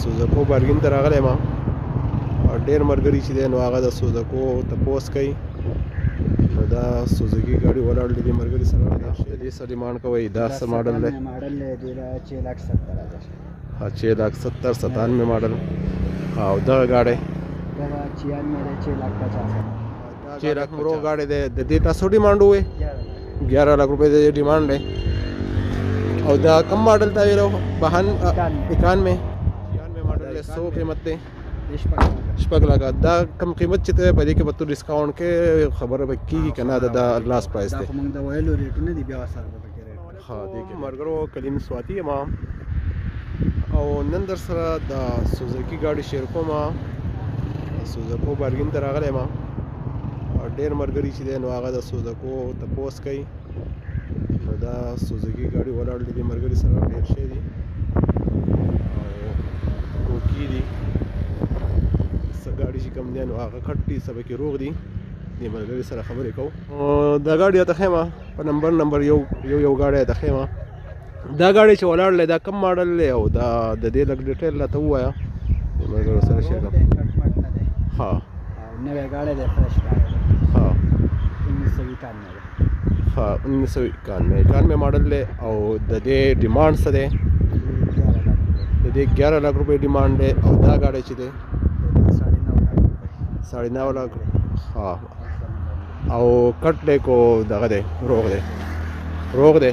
سوزکو بارګین ته راغلی ما ډېر ملګري چې دی نو هغه د سوزکو تپوس کوي نو دا سوزکي ګاډي ولاړ دی ملګري سره د دې څه ډیمانډ کوئ دا څه ماډل دی 6,70,97 ماډل او دغه ګاډی 6 लाख مرو ګاډی دی د دې تاسو ډیمانډ وې 11 लाख रुपए د ډیمانډ دی او دا کم ماډل تا ویلو 91 ماډل 100 قیمت دی شپږ لکه دا کم قیمت چې ته په دې کې به تو ډسکاونټ کې خبره به کېږي که نه دا لاس پرایس دی موږ د ویلو ریټونه دي بیا سره به پکې ریټ ها دې کې ملګرو کلیم سواتی یم او نن در سره د سوزکي ګاډي شیر کوم سوزکو بارګین ته راغلی یم ډېر ملګري چې دی نو هغه د سوزکو تپوس کوي نو دا سوزکي ګاډي ولاړ دي ملګري سره ډېر شی دي او کوکي دي څه ګاډي چې کوم دی نو هغه کټ دي څه پکې روغ دي دې ملګري سره خبرې کوو دا ګاډي ته ښیم په نمبر یو ګاډی ته ښیم دا ګاډی چې ولاړ دی دا کم ماډل دی او دا د دې لږ ډیټیل راته ووایه دې ملګرو سره شیر کوم ها نوی ګاډی دی فرش ګاډی ها 1991 ماډل دی او د دې ډیمانډ څه دی د دې 11 लाख रुपए ډیمانډ دی او دا ګاډی چې دی 9.5 लाख ها او کټ دی کو دغه دی روغ دی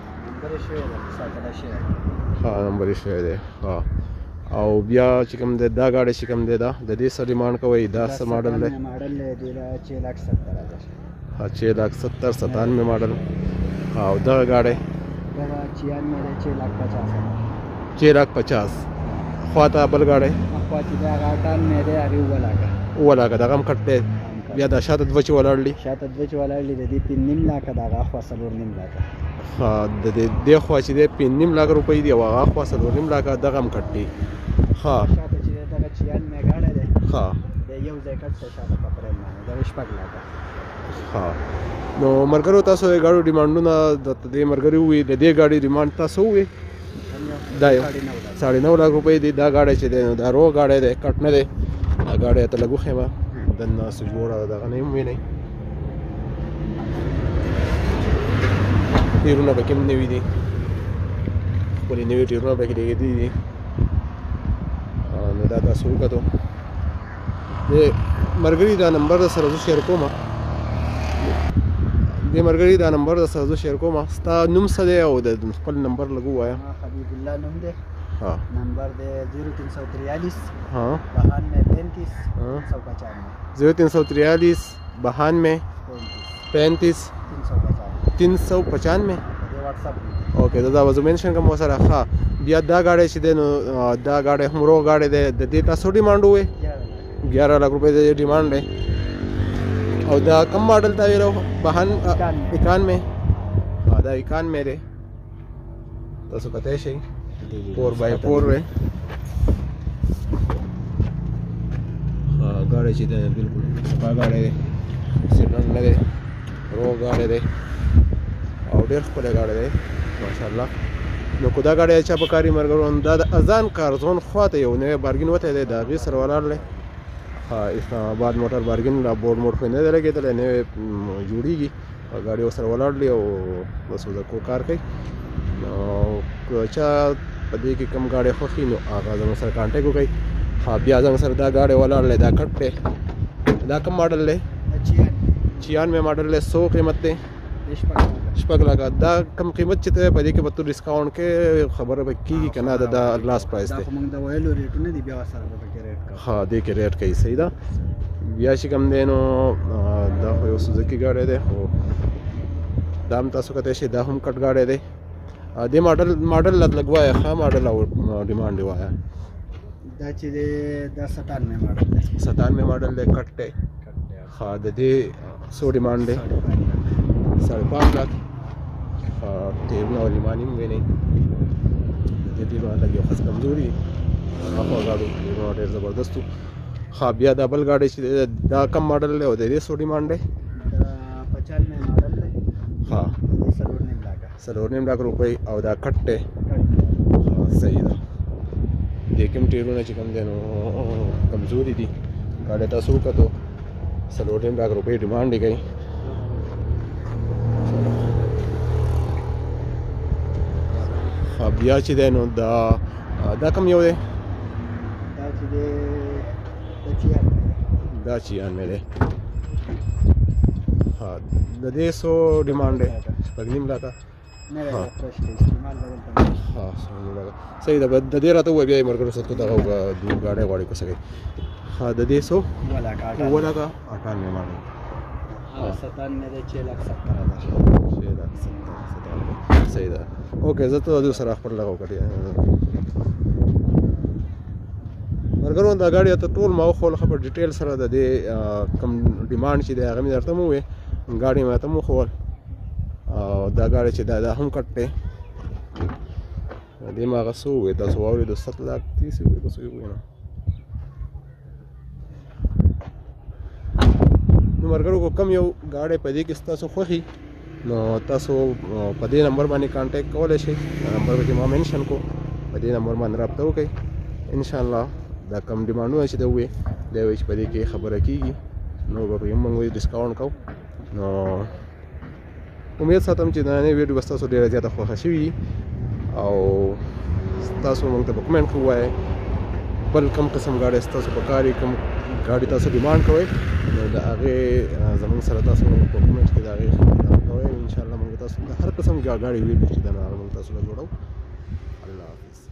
ها نمبر شوی دی ها او بیا چې کوم دی دا ګاډی چې کوم دی دا د دې څه ډیمانډ کوئ دا څه ماډل دی 6,70,97 ماډل او دغه ګاډی 6,50,000 خواته بل ګاډی اوه لاکه دغه هم کټ دی بیا دا شاته دوه چې ولاړ دي د دې 5.5 لاکه دغه خوا 4.5 لاکه ها د دې خوا چې دی 5.5 लाख रुपए دی او هغه خوا 4.5 لاکه دغه هم کټ دی ها شاته چې دغه 96 ګاډی دی ها د یو ځای کټ څه شاته په پرېم باندې دا 6 لاکه ها نو ملګرو تاسو یې ګاډو ډیمانډونه د دې ملګري وي د دې ګاډي ډیمانډ تاسو وي دا یو 9.5 लाख रुपए دی دا ګاډی چې دی دا روغ ګاډی دی کټ نه دی دا ګاډی ته لږ وښیم دننه څه جوړه دغه نه هم وینئ ټیرونه پکې هم نوي دي ښکلي نوي ټیرونه پکې لګېدلي دي نو دا تاسو وکتو د ملګري دا نمبر در سره زه شیر کوم ستا نوم څه دی او د خپل نمبر لږ ووایه حبیب الله نوم دی ها نمبر دی 0343 ها 92 0343 92 395 اوکې دا وځو منشن کوم سره ها بیا دا ګاډی چې دی نو دا ګاډی هم روغ ګاډی دی د دې تاسو ډیمانډ وې 11 लाख रुपए د ډیمانډ دی او دا کم ماډل تا ویلو 91 دا 91 دی تاسو کته شي 4x4 وې ګاډی چې دی بالکل صفا ګاډی دی سیټن نه دی روغ ګاډی دی او ډېر ښکلی ګاډی دی ماشاءالله نو که دا ګاډی چا په کاري ملګرو دا د اذان کارزون خواته یو نوی بارګین وتی دی د هغې سره ولاړ دی اسلام آباد موټر بارګین لا بورډ موټ خو نه دی لګېدلی نوی جوړېږي ګاډي ورسره ولاړ دی او د سوزکو کار کوي نو که چا په دې کې کوم ګاډی خوښي نو هغه زموږ سره کانټیکټ وکړئ بیا زموږ سره دا ګاډی ولاړ دی دا کټ دی دا کوم ماډل دی 96 ماډل دی 100 قیمت دی 6 लाख دا کم قیمت چې ته په دې کې به تو ډسکاونټ کې خبره به کېږي که نه دا لاس پرایس دی موږ د ویلو ریټونه دي بیا سره به پکې ریټ کوو ها دې کې ریټ کوي صحیح ده بیا چې کوم دی نو دا خو یو سوزکي ګاډی دی خو دا هم تاسو کتی شئ دا هم کټ ګاډی دی دې ماډل لږ وایه ښه ماډل او ډیمانډ یې وایه دا چې دی دا 97 ماډل دی 97 ماډل دی کټ دی ها د دې څو ډیمانډ دی 5.5 लाख ټیرونه او لیمانې هم وینئ د دې ټیرونه لږ یو خاص کمزوري هاخوا ګاډو ټیرونه ډېر زبردست وو ها بیا دا بل ګاډی چې دا کم ماډل دی او د دې څو ډیمانډ دی 95 ماډل دی ها 4.5 लाख रुपए او دا کټ دی صحیح ده دې کوم ټیرونه چې کوم دی نو کمزوري دي ګاډی تاسو وکتو 4.5 لک روپۍ ډیمانډ یې کوي بیا چې دی نو دا کوم یو دی دا چې دی دا چیان مې دی د دې څو ډیمانډ دی 6.5 لکه صحیح ده د دې راته ووایه بیا یې ملګرو سره دغه ګاډی غواړي کوڅه کوي د دې څو 9 لکه 98 مانو 97 6 لک 70 صحیح ده اوکې زه ته د سره خپل لغو کړی ملګرو دا ګاډی ته ټول ما وښول خبر ډیټیل سره د دې کم ډیمانډ چې دی هغه مې درته ووایې ګاډی مې ته وښول او دا ګاډی چې دا هم کټ دی دې ما هغه څه ووایې تاسو واورېدو 7 لک 30 ووایې که څه ووایې نو نو ملګرو که کوم یو ګاډی په دې کې ستاسو خوښي نو تاسو په دې نمبر باندې کانټیکټ کولی شئ دا نمبر به چې ما منشن کو په دې نمبر باندې رابطه وکړئ انشاءالله دا کم ډیمانډونه چې دی ووایي دی وایي چې په دې کې خبره کېږي نو به پرې موږ وایي ډسکاونټ کوو نو امید ساتم چې نننۍ ویډیو به ستاسو ډېره زیاته خوښه شوي وي او تاسو موږ ته په کمنټ کې ووایئ بل کوم قسم ګاډی ستاسو په کار کوم ګاډي تاسو ډیمانډ کوئ نو د هغې زموږ سره تاسو په کمنټ کې د هغې خبرداری کوئ انشاءالله موږ تاسو د هر قسم ګاډي ویډیو چې ده نو هغه موږ تاسو له جوړو الله حافظ